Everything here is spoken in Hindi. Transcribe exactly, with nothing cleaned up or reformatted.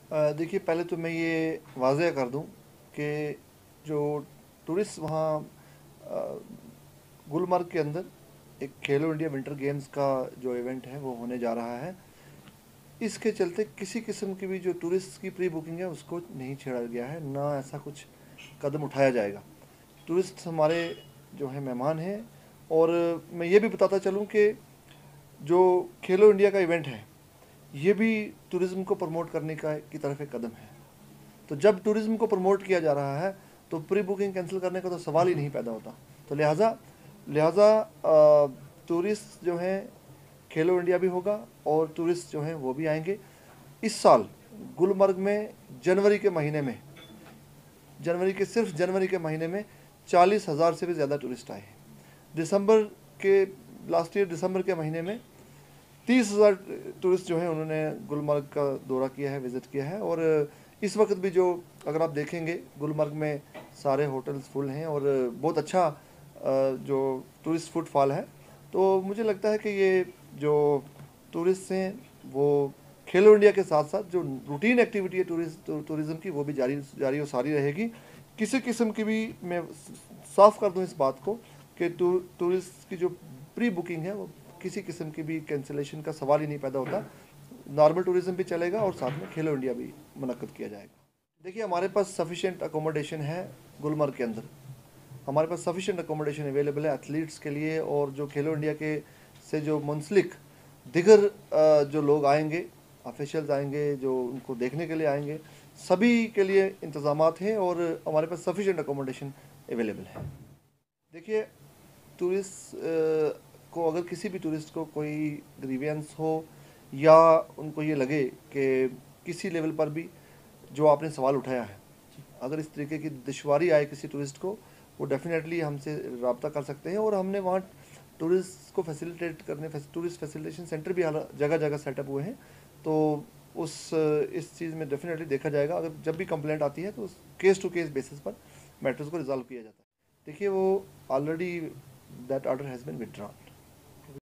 अ, देखिए, पहले तो मैं ये वाज़ह कर दूं कि जो टूरिस्ट वहाँ अ, गुलमर्ग के अंदर एक खेलो इंडिया विंटर गेम्स का जो इवेंट है वो होने जा रहा है। इसके चलते किसी किस्म की भी जो टूरिस्ट की प्री बुकिंग है उसको नहीं छेड़ा गया है, ना ऐसा कुछ कदम उठाया जाएगा। टूरिस्ट हमारे जो है मेहमान हैं। और मैं ये भी बताता चलूँ कि जो खेलो इंडिया का इवेंट है ये भी टूरिज़्म को प्रमोट करने का की तरफ एक कदम है। तो जब टूरिज़्म को प्रमोट किया जा रहा है तो प्री बुकिंग कैंसिल करने का तो सवाल ही नहीं पैदा होता। तो लिहाजा लिहाजा टूरिस्ट जो हैं, खेलो इंडिया भी होगा और टूरिस्ट जो हैं वो भी आएंगे। इस साल गुलमर्ग में जनवरी के महीने में जनवरी के सिर्फ जनवरी के महीने में चालीस हज़ार से भी ज़्यादा टूरिस्ट आए हैं। दिसंबर के लास्ट ईयर दिसंबर के महीने में तीस हज़ार टूरिस्ट जो हैं उन्होंने गुलमर्ग का दौरा किया है, विज़िट किया है। और इस वक्त भी जो अगर आप देखेंगे गुलमर्ग में सारे होटल्स फुल हैं और बहुत अच्छा जो टूरिस्ट फुटफॉल है। तो मुझे लगता है कि ये जो टूरिस्ट हैं वो खेलो इंडिया के साथ साथ जो रूटीन एक्टिविटी है टूरिस्ट टूरिज़्म की वो भी जारी जारी और सारी रहेगी। किसी किस्म की भी मैं साफ कर दूं इस बात को कि टू, टूरिस्ट की जो प्री बुकिंग है वो किसी किस्म की भी कैंसिलेशन का सवाल ही नहीं पैदा होता। नॉर्मल टूरिज्म भी चलेगा और साथ में खेलो इंडिया भी मुनक्कद किया जाएगा। देखिए, हमारे पास सफिशेंट अकोमोडेशन है गुलमर्ग के अंदर। हमारे पास सफिशेंट अकोमोडेशन अवेलेबल है एथलीट्स के लिए, और जो खेलो इंडिया के से जो मुंसलिक दिगर जो लोग आएंगे, ऑफिशियल्स आएंगे जो उनको देखने के लिए आएंगे, सभी के लिए इंतज़ामात हैं और हमारे पास सफिशेंट अकोमोडेशन अवेलेबल है। देखिए, टूरिस्ट को अगर किसी भी टूरिस्ट को कोई ग्रीवियंस हो या उनको ये लगे कि किसी लेवल पर भी जो आपने सवाल उठाया है, अगर इस तरीके की दुश्वारी आए किसी टूरिस्ट को, वो डेफिनेटली हमसे रब्ता कर सकते हैं। और हमने वहाँ टूरिस्ट को फैसिलिटेट करने टूरिस्ट फैसिलिटेशन सेंटर भी जगह जगह सेटअप हुए हैं। तो उस इस चीज़ में डेफिनेटली देखा जाएगा। अगर जब भी कंप्लेंट आती है तो उस केस टू केस बेसिस पर मैटर्स को रिजॉल्व किया जाता है। देखिए, वो already that order has been withdrawn.